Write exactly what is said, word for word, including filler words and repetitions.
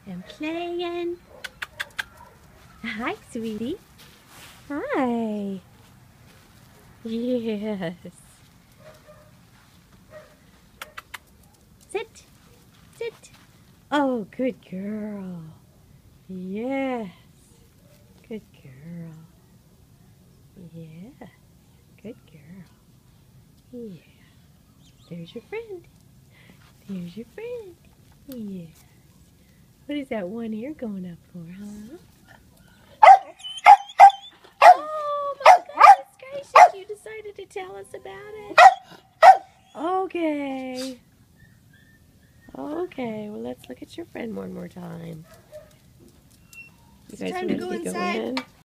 and playing. Hi, sweetie. Hi. Yes. Sit. Sit. Oh, good girl. Yes. Good girl. Yes. Good girl. Yeah. There's your friend. There's your friend. Yes. What is that one ear going up for, huh? Oh my goodness gracious, you decided to tell us about it? Okay. Okay, well let's look at your friend one more time. You It's guys time to ready go to go inside. in?